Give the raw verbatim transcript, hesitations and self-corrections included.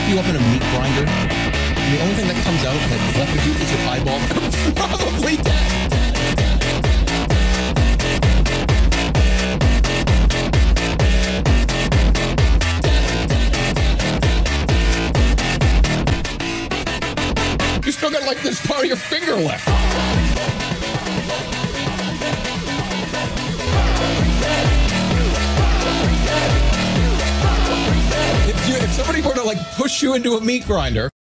you up in a meat grinder, and the only thing that comes out that's left of you is your eyeball, probably dead. You still got like this part of your finger left. If, you, if somebody were to like push you into a meat grinder,